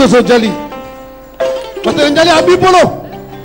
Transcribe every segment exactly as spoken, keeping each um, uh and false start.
Doso Jali. Master Jali Abi Polo.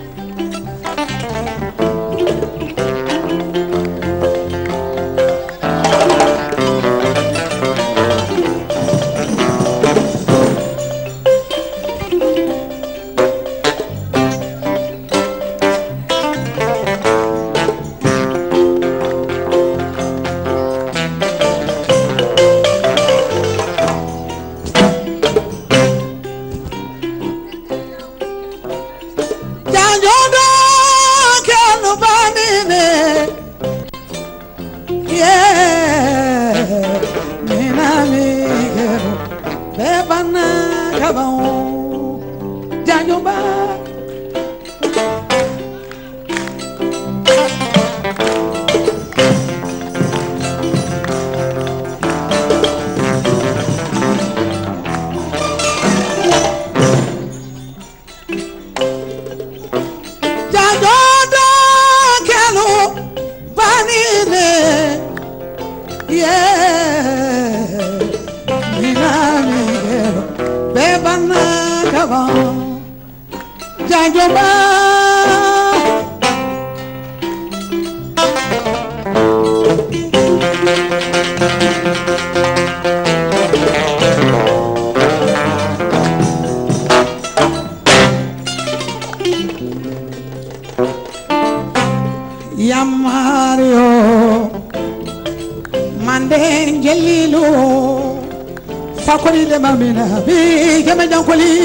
Mamina bi kama jankoli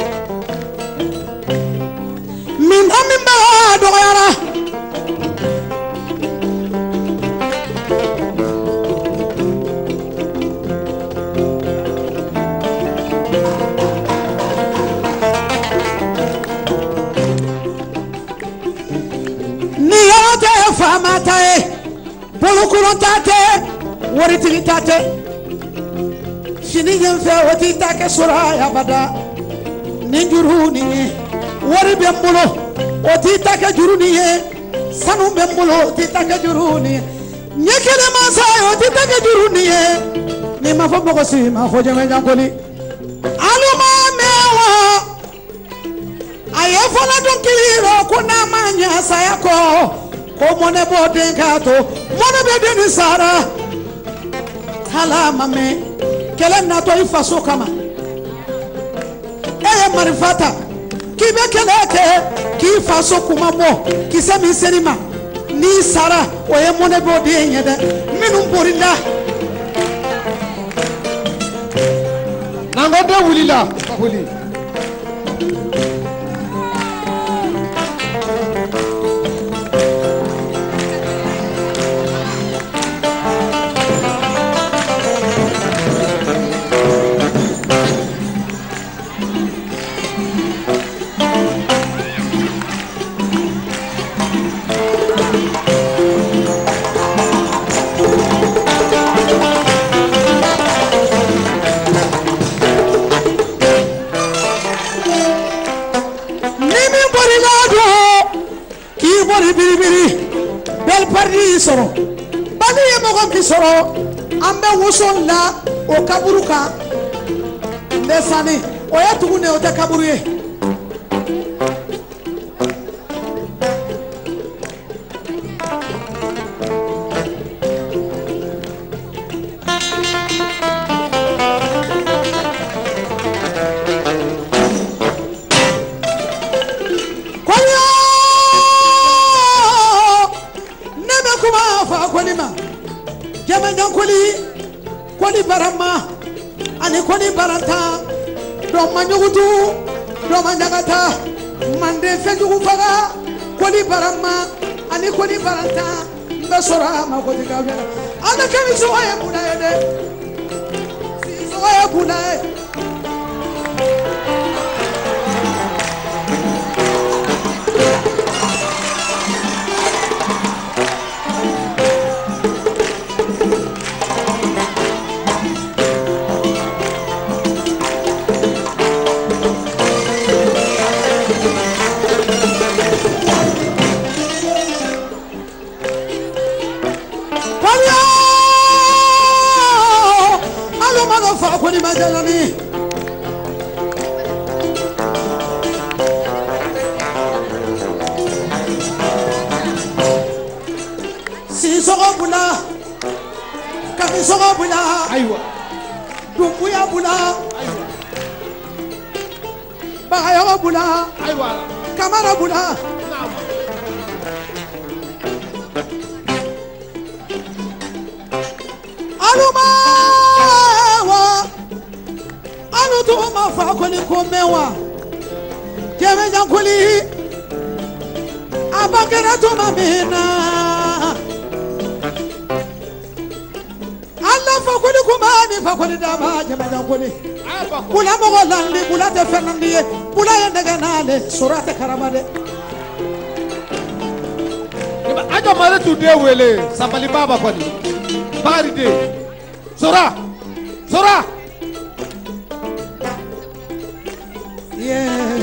min amimba doyara ni yote famata e bolukulontate woritigtate Shini jenfe wati take sura ya bada ninjuru niye wari bembulo wati take juru niye sanu bembulo wati take juru niye nyekele masa wati take juru niye ni mafo mokosi mafo jeme jankoli aluma mewa ayefola donkiliro kuna manya sayako ko mone boden kato mone bedeni sara hala mame kele na to ifaso kama eye marifata kibe kele ke ki faso kuma mo kisemi serima ni sara oye mone bodi enyede minu borinda nango de wulila wuli soro bani ye mogo ki soro ambe wuson la o kaburu ka ndesani o ya tugune o te kaburu ye Koli barama ani koli baranta do manyugutu do manjagata mande fejugu faga koli barama ani koli baranta mbesora makoti kabela ana kemi soye bunaye de soye bunaye bula ayiwa dumbuya bula ayiwa bagayogo bula ayiwa kamara bula naam aluma wa alutuma fa koni komewa jeme jankuli abakera tuma mina alla fa koni kumani fa koni dama jeme jankuli bula mogo landi bula te fenandiye bula yendega nale surate karamade ajo mare tude wele sabali baba koni bari de sora sora yeah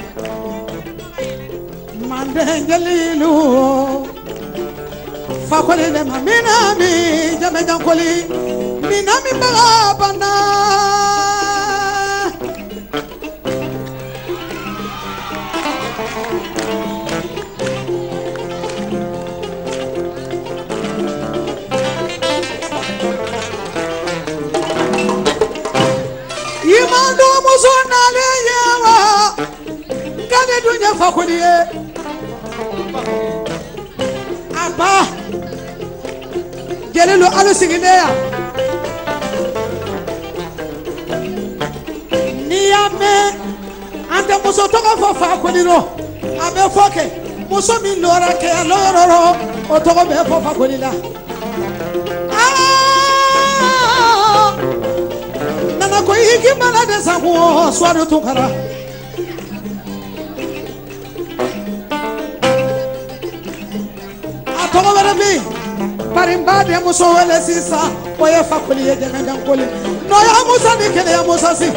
mandengelilu fakole de mamina mi jame jankoli minami bagabana imando musona le yawa kane dunya fakoliye apa gelelo alu sigineya niyame ante muso toka fa fakoliro abe foke muso mi lora ke lororo o togo be fa fakolila nana ko yiki mala de sago swado tukara atogo barabi parimba de muso wele sisa oye fakoli ye jana jankoli no ya musa ni kele ya musa si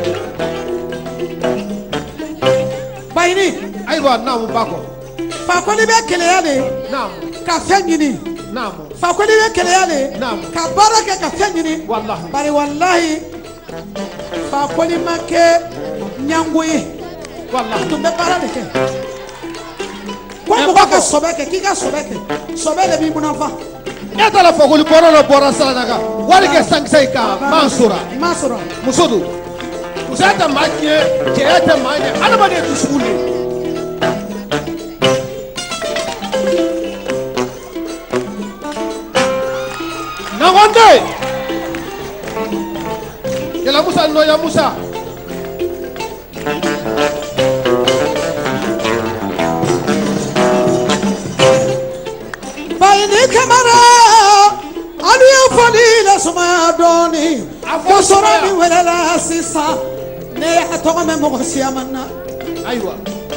bayini ayiwa naam bako fakoli be kele ya de naam ka fengini naam fakoli be kele ya de naam ka baraka ka fengini wallahi bari wallahi fakoli make nyangoye wallahi tumbe bara de ke ko mo ka sobeke ki ka sobeke sobele bi munafa eta la fakoli bora la bora sala naga wali ke sangsai ka mansura masura musodo usata makie keeta manye alama de tusule na wonde yala musa no ya musa bayni kamara alu ya fali la suma doni afosora ni wala la sisa ne atoga me mo siamana aywa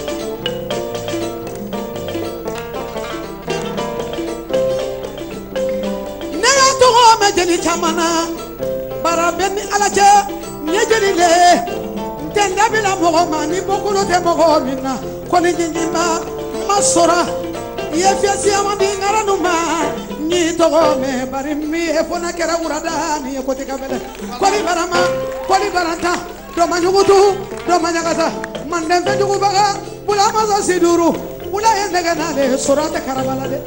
ne atoga me jeli chamana bara benni alaje ne jeli le tenda bila mo ma ni bokolo te mo minna ko ni jinjima masora ye fiasi amadi ngaranu ma ni togo me bari mi e fona kera urada ni ko te kabele ko ni barama ko ni baranta do manyugutu do manyagata manden fe jugu baga bula ma za siduru bula ye daga na le surata karabala de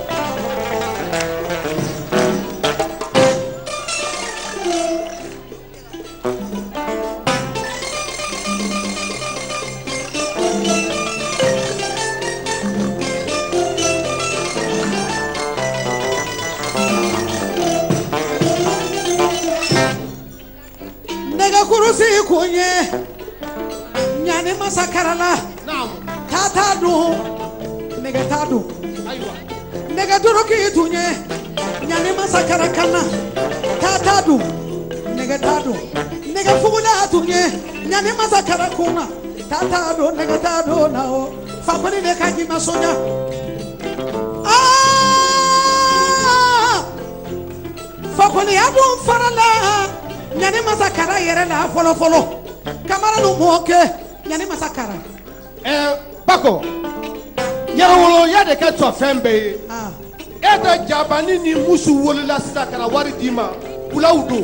kurusi kunye nyane masakarala naam tata du nega tadu aywa nega duro ki tunye nyane masakara kana tata du nega tadu nega fugula tunye nyane masakara kuna tata du nega tadu nao fakoni de kaji masonya ah fakoni adu farala nyane masakara yere la folo folo kamara no moke nyane masakara eh bako yara wolo ya de ka to fembe ah eta jabani ni musu wolo la sita kana wari dima ulaudo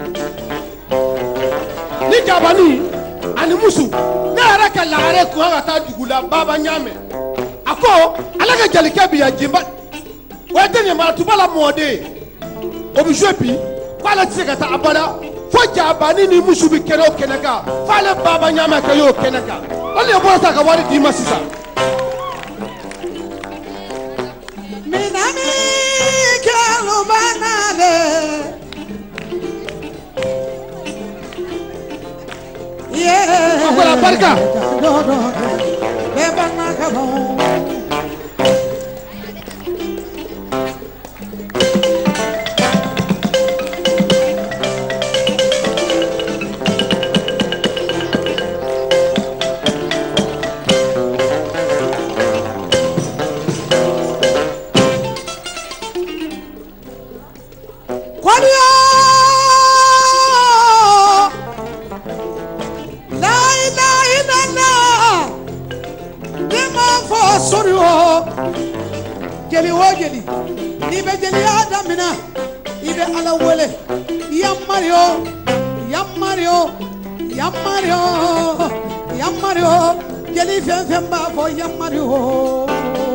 ni jabani ani musu na ara ka laare ko ga ta dugula baba nyame ako ala ka jalika bi ya jimba wete ni ma tubala mode obi jopi k'ale tɛ se ka taa abada fo jabani ni musu bɛ kɛnɛ o kɛnɛ kan f'ale baba ɲama kɛ y'o kɛnɛ kan ale de bɔra sa ka wari d'i ma sisan. minami kɛlu banale yeah. a ko la barika. bɛɛ banna ka ban. jeli o jeli ni bɛ jeliya damina i bɛ ala wele ya mario ya mario ya mario ya mario jeli fɛn fɛn b'a fɔ ya mario.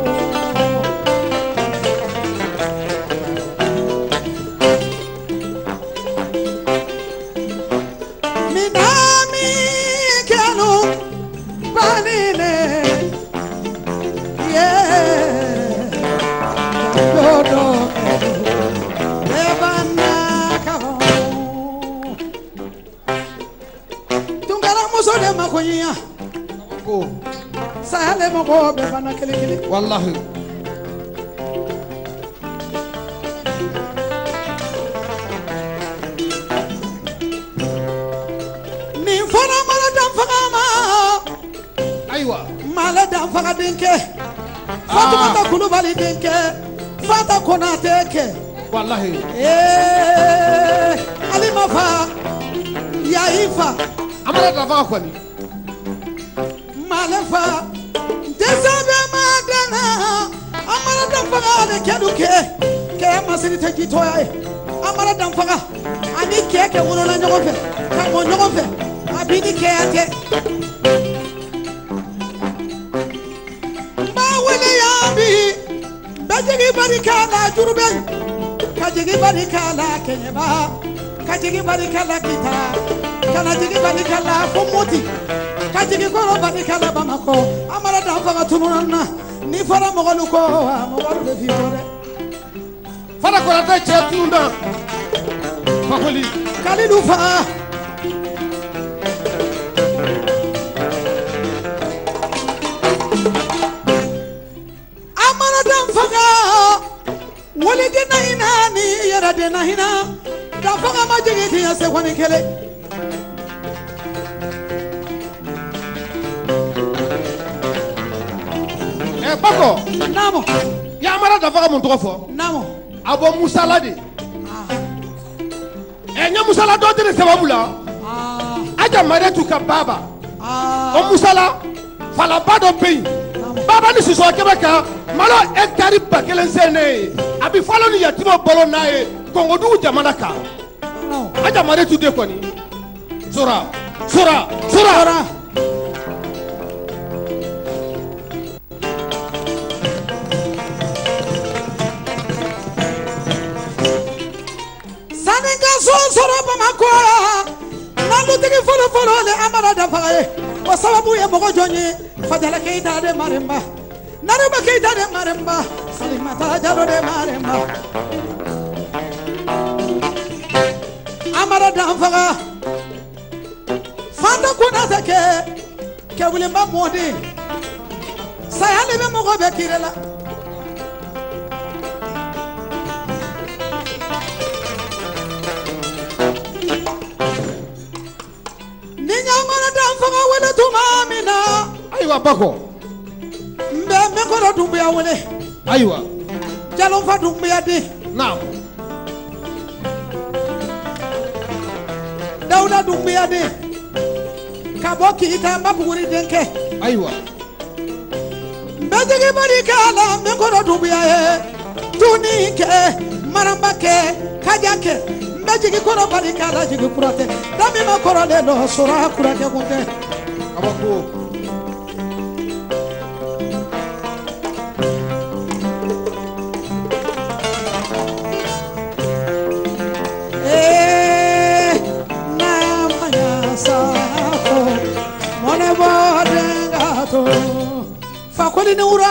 Sahale mako be bana kele kele wallahi ni fona mala dam faga ma aywa mala dam faga dinke Fatuma ta Kulubali dinke Fata Konate ke wallahi eh Ali Mafa ya Ifa amara da faga kwani Malefa desabe madana amara damfaga de keduke ke masiri te jitoya amara damfaga ani keke wono na nyogofe ka mo nyogofe abini ke ate ba wele ya bi bajigi barikala jurube kajigi barikala kenyeba kajigi barikala kita kana jigi barikala fumoti kajigi koro barikala bamako amara damfaga tununana ni fara mogolu ko mogolu be fiore fara ko ta che tununda fakoli kalidu fa amara damfaga wali dina ina ni yara dina hina damfaga majigi tiya se kwani kele Bako namo ya amara da faga mun tɔgɔ fɔ namo abo musala de ah e nya musala do de sababu la ah aja maretu ka baba ah o musala fala ba do peyi baba ni siso kebe ka malo hectare ba kelen sene abi falo ni yatimo bolo na ye kongodu jamana ka no aja maretu de koni sura sura sura ora soro bamako nalutigi folo folo le amara dafa ye o sababu ye mogo jɔnye Fadala Keita de maremba Naruba Keita de maremba Salimata Jalo de maremba amara dafa Fanta Kunate ke ke wulimba modi sayale be mogo be kirela aywa bako mbe me ko dumbuya wele aywa jalo fa dumbuya de naam Dawda dumbuya de kabo kita mbabuguri denke aywa mbe jigi bari kala me ko dumbuya he tuni ke maramba ke kaja ke mbe jigi ko bari kala jigi kurate dami ma ko le lo sura kurate kunte abako eh fakoli ni wura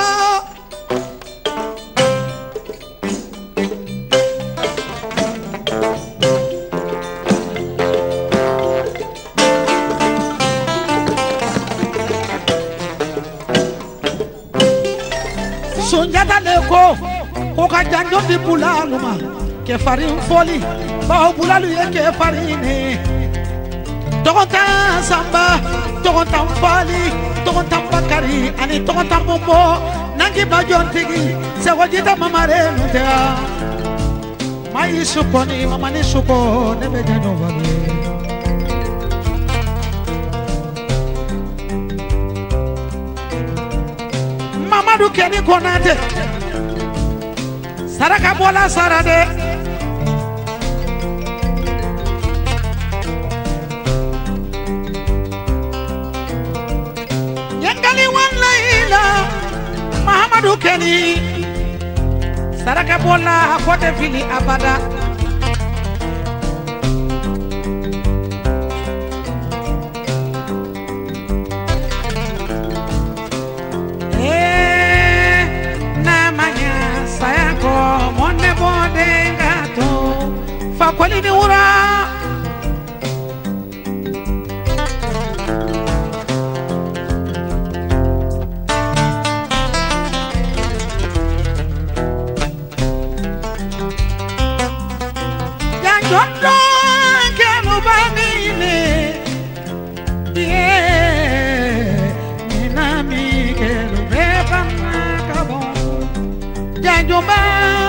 Sunjata leko ko ka janjo di bulalu ma ke farin foli ba bulalu ye ke farine dogonta samba dogonta fali dogonta bakari ani dogonta bombo nangi ba jontigi se wajita mamare mutea mai sukoni mama ni suko ne be jano babe Mamadu Keni Konate Saraka Bola Sarade Yangali Wan Laila Mahamadu Keni Saraka Bola Kote Fili Abada Fakoli ni wura ya jondo ke no banine ye minami ke lo beba kabo ya jomba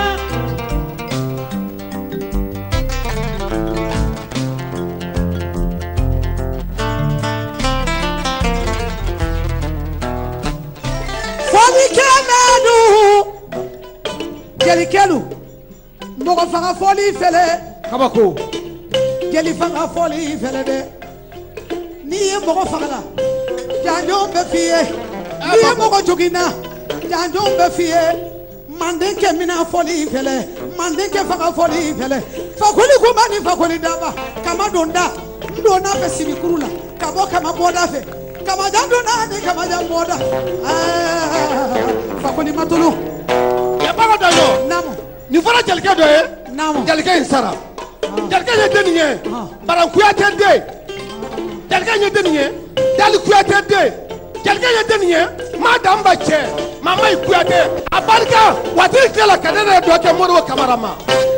Jeli kelu mogo fanga foli fele kabako jeli fanga foli fele de ni ye mogo fanga la janjo be fiye ni ye mogo jogina janjo be fiye mande ke mina foli fele mande ke fanga foli fele fakoli ko mani fakoli daba kama donda ndona be sibikurula kabo kama boda fe kama jandona ni kama jamboda ah fakoli matulu Dayo namo ni fara jalika do ye namo jalika in sara jalika ye deniye bara kuyate de jalika ye deniye dali kuyate de jalika ye deniye ma damba che mama kuyate abarika wati kala kadere do ke moro kamarama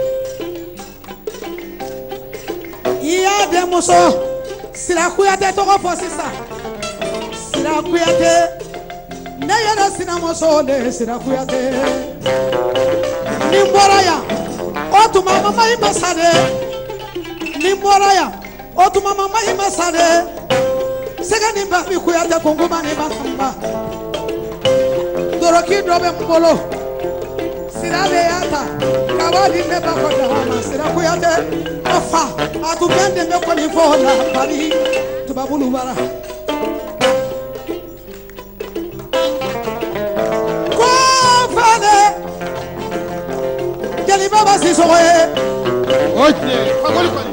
iya de muso sira kuyate to ko fosisa sira kuyate ne yara sinamo sole sira kuyate ni moraya otuma mama imasade ni moraya otuma mama imasade sega ni ba mi kuyate kongoma ni basamba doroki dobe mbolo sira le yata kawali ne ba ko dama sira kuyate afa atubende me ko ni fola bari tubabulu bara Jeli baba si soye oje fakoli ko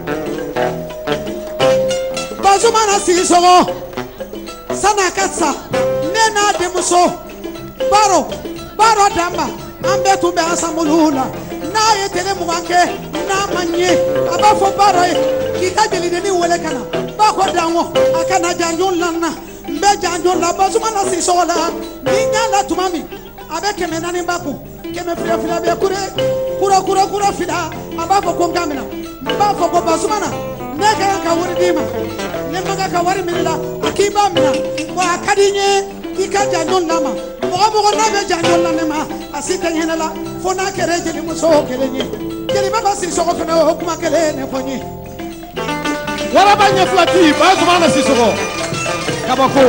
Bazumana si sogo sana katsa nena de muso baro baro damba ambe tumbe asamulula na yetele mubanke na manye abafo baro kita jeli de ni wele kana ba ko danwo akana janjon lanna mbe janjon la bazumana si sogo la ninya la tumami abeke menani baku keme fila fila be kure kura kura kura fila abafo ko ngamina abafo ko bazumana nega ka wori dima ne maga ka wari minla akiba mina wa akadinye ikaja nyonama mo mo na be janjon la nema asita henala fona kereje ni muso kerenye kele baba si soko fena hokuma kele ne fonye wara banye flati bazumana si soko kabako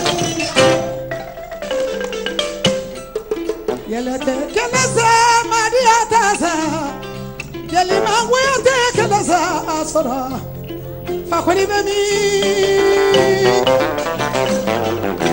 yelete kelesa mariata sa jeli mangwe te kelesa asara fakoli bemi